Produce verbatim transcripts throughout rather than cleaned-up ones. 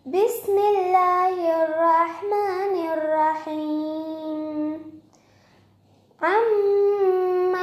بسم الله الرحمن الرحيم عما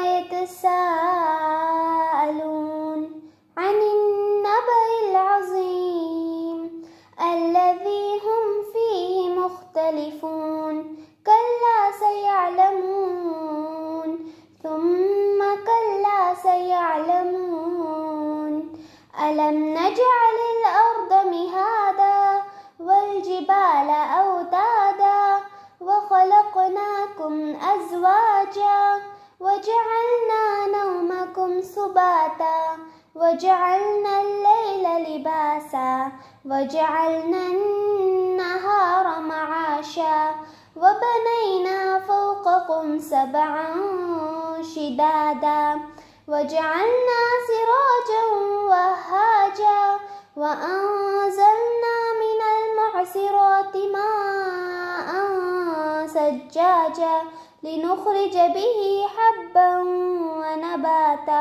يتساءلون عن النبأ العظيم الذي هم فيه مختلفون كلا سيعلمون ثم كلا سيعلمون ألم نجعل الأرض مهادا والجبال أوتادا وخلقناكم أزواجا وجعلنا نومكم سباتا وجعلنا الليل لباسا وجعلنا النهار معاشا وبنينا فوقكم سبعا شدادا وجعلنا سراجا وهاجا وأنزلنا من المعصرات ماء ثجاجا لنخرج به حبا ونباتا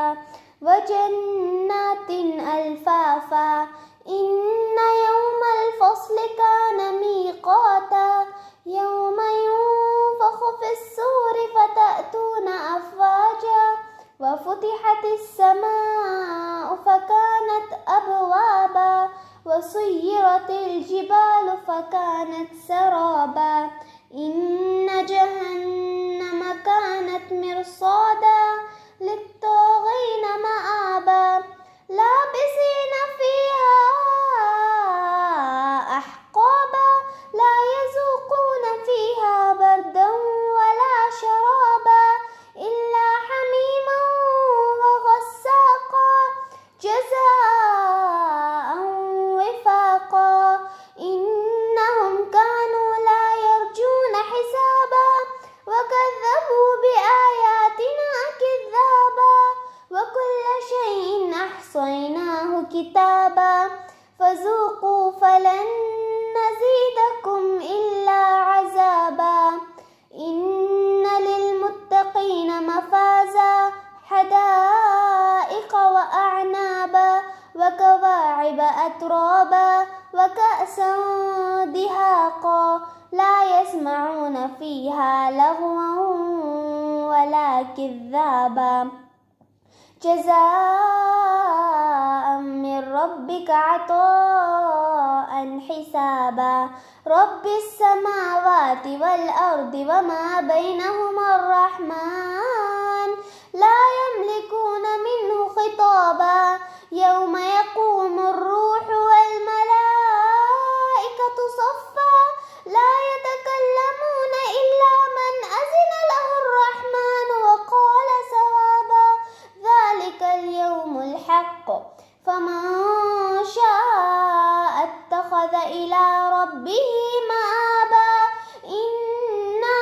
وجنات ألفافا إن يوم الفصل كان ميقاتا يوم ينفخ في الصور فتأتون أفواجا وفتحت السماء فكانت أبوابا وسيرت الجبال فكانت سرابا إن جهنم كانت مرصادا للطاغين مآبا لابسين فيها أحقابا لا يذوقون فيها بردا ولا شرابا إلا حميما وغساقا جزاء وفاقا إنهم كانوا لا يرجون حسابا وكذبوا بآياتنا كذابا وكل شيء أحصيناه كتابا فذوقوا فلن نزيدكم إلا عذابا إن للمتقين مفازا حدائق وأعنابا وكواعب أترابا وكأسا دهاقا لا يسمعون فيها لغوا ولا كذابا جزاء من ربك عطاء حسابا رب السماوات والأرض وما بينهما الرحمن لا يملكون منه خطابا يوم يقوم الروح والملائكة صفا لا يتكلمون إلا من أذن له الرحمن وقال صوابا ذلك اليوم الحق فمن شاء اتخذ إلى ربه مآبا إنا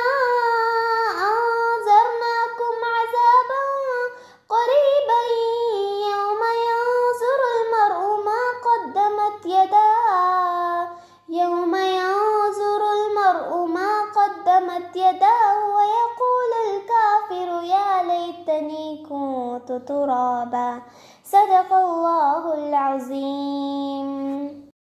أنذرناكم عذابا قريبا يوم ينظر المرء ما قدمت يداه يوم ينظر المرء ما قدمت يداه ويقول الكافر يا ليتني كنت ترابا صدق الله العظيم.